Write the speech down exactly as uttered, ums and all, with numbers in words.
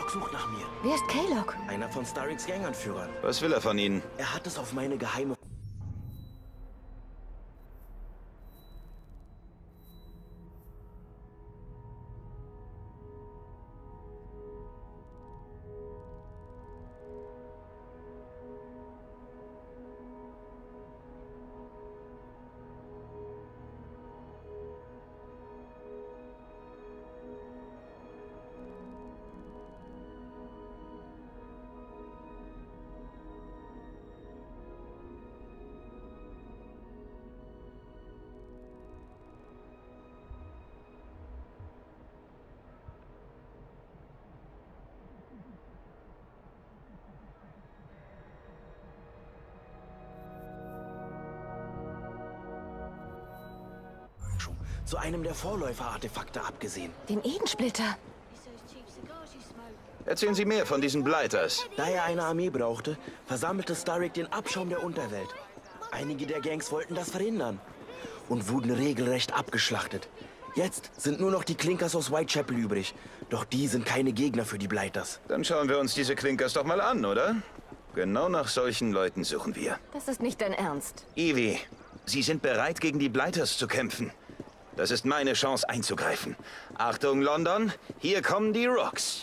K-Log sucht nach mir. Wer ist K-Log? Einer von Starricks Ganganführern. Was will er von Ihnen? Er hat es auf meine geheime... zu einem der Vorläufer-Artefakte abgesehen. Den Edensplitter. Erzählen Sie mehr von diesen Blighters. Da er eine Armee brauchte, versammelte Starrick den Abschaum der Unterwelt. Einige der Gangs wollten das verhindern und wurden regelrecht abgeschlachtet. Jetzt sind nur noch die Clinkers aus Whitechapel übrig. Doch die sind keine Gegner für die Blighters. Dann schauen wir uns diese Clinkers doch mal an, oder? Genau nach solchen Leuten suchen wir. Das ist nicht dein Ernst. Evie, Sie sind bereit, gegen die Blighters zu kämpfen. Das ist meine Chance einzugreifen. Achtung, London, hier kommen die Rocks.